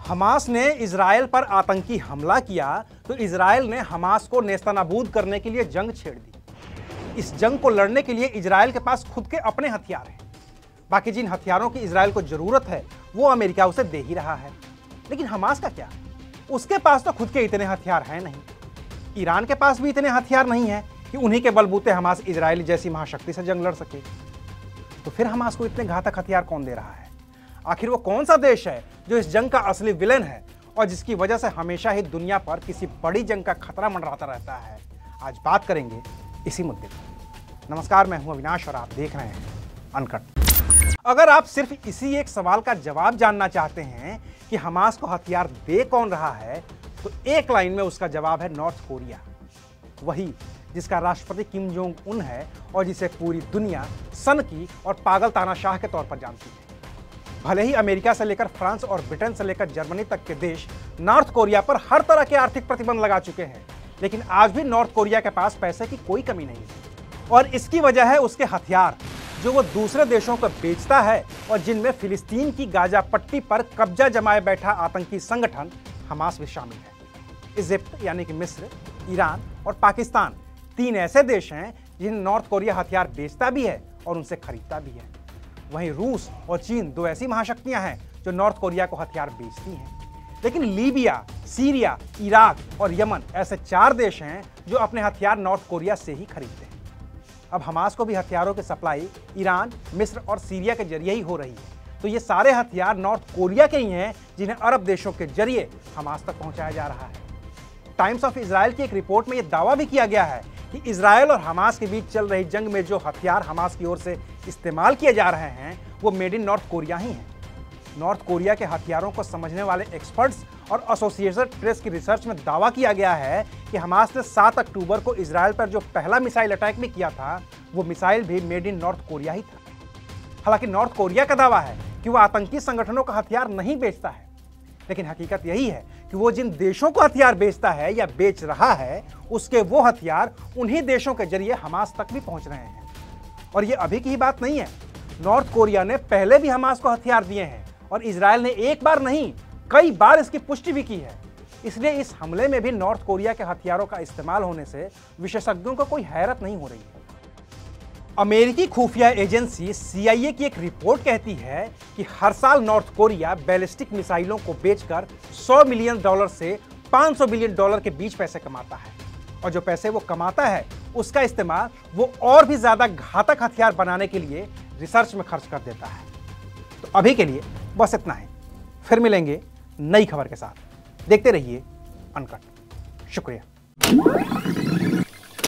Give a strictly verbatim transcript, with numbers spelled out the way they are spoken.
Hamas ने Israel पर आतंकी हमला किया तो इजराइल ने हमास को नेस्तनाबूद करने के लिए जंग छेड़ दी। इस जंग को लड़ने के लिए इजराइल के पास खुद के अपने हथियार हैं। बाकी जिन हथियारों की इजराइल को जरूरत है वो अमेरिका उसे दे ही रहा है। लेकिन हमास का क्या? उसके पास तो खुद के इतने हथियार हैं नहीं। ईरान के पास भी इतने हथियार नहीं है कि उन्हीं के बलबूते हमास इजराइल जैसी महाशक्ति से जंग लड़ सके। तो फिर हमास को इतने घातक हथियार कौन दे रहा है? आखिर वो कौन सा देश है जो इस जंग का असली विलेन है और जिसकी वजह से हमेशा ही दुनिया पर किसी बड़ी जंग का खतरा मंडराता रहता है? आज बात करेंगे इसी मुद्दे पर। नमस्कार, मैं हूं अविनाश और आप देख रहे हैं अनकट। अगर आप सिर्फ इसी एक सवाल का जवाब जानना चाहते हैं कि हमास को हथियार दे कौन रहा है, तो एक लाइन में उसका जवाब है नॉर्थ कोरिया। वही जिसका राष्ट्रपति किम जोंग उन है और जिसे पूरी दुनिया सन की और पागल तानाशाह के तौर पर जानती है। भले ही अमेरिका से लेकर फ्रांस और ब्रिटेन से लेकर जर्मनी तक के देश नॉर्थ कोरिया पर हर तरह के आर्थिक प्रतिबंध लगा चुके हैं, लेकिन आज भी नॉर्थ कोरिया के पास पैसे की कोई कमी नहीं है। और इसकी वजह है उसके हथियार जो वो दूसरे देशों को बेचता है और जिनमें फिलिस्तीन की गाजा पट्टी पर कब्जा जमाए बैठा आतंकी संगठन हमास भी शामिल है। इजिप्ट यानी कि मिस्र, ईरान और पाकिस्तान तीन ऐसे देश हैं जिन्हें नॉर्थ कोरिया हथियार बेचता भी है और उनसे खरीदता भी है। वहीं रूस और चीन दो ऐसी महाशक्तियां हैं जो नॉर्थ कोरिया को हथियार बेचती हैं। लेकिन लीबिया, सीरिया, इराक और यमन ऐसे चार देश हैं जो अपने हथियार नॉर्थ कोरिया से ही खरीदते हैं। अब हमास को भी हथियारों की सप्लाई ईरान, मिस्र और सीरिया के जरिए ही हो रही है। तो ये सारे हथियार नॉर्थ कोरिया के ही हैं जिन्हें अरब देशों के जरिए हमास तक पहुंचाया जा रहा है। टाइम्स ऑफ इजराइल की एक रिपोर्ट में यह दावा भी किया गया है कि इजराइल और हमास के बीच चल रही जंग में जो हथियार हमास की ओर से इस्तेमाल किए जा रहे हैं वो मेड इन नॉर्थ कोरिया ही हैं। नॉर्थ कोरिया के हथियारों को समझने वाले एक्सपर्ट्स और एसोसिएटेड प्रेस की रिसर्च में दावा किया गया है कि हमास ने सात अक्टूबर को इजराइल पर जो पहला मिसाइल अटैक में किया था वो मिसाइल भी मेड इन नॉर्थ कोरिया ही था। हालांकि नॉर्थ कोरिया का दावा है कि वो आतंकी संगठनों का हथियार नहीं बेचता है, लेकिन हकीकत यही है कि वो जिन देशों को हथियार बेचता है या बेच रहा है उसके वो हथियार उन्हीं देशों के जरिए हमास तक भी पहुंच रहे हैं। और ये अभी की ही बात नहीं है। नॉर्थ कोरिया ने पहले भी हमास को हथियार दिए हैं और इजराइल ने एक बार नहीं कई बार इसकी पुष्टि भी की है। इसलिए इस हमले में भी नॉर्थ कोरिया के हथियारों का इस्तेमाल होने से विशेषज्ञों को कोई हैरत नहीं हो रही है। अमेरिकी खुफिया एजेंसी सी आई ए की एक रिपोर्ट कहती है कि हर साल नॉर्थ कोरिया बैलिस्टिक मिसाइलों को बेचकर सौ मिलियन डॉलर से पाँच सौ बिलियन डॉलर के बीच पैसे कमाता है और जो पैसे वो कमाता है उसका इस्तेमाल वो और भी ज्यादा घातक हथियार बनाने के लिए रिसर्च में खर्च कर देता है। तो अभी के लिए बस इतना ही। फिर मिलेंगे नई खबर के साथ। देखते रहिए अनकट। शुक्रिया।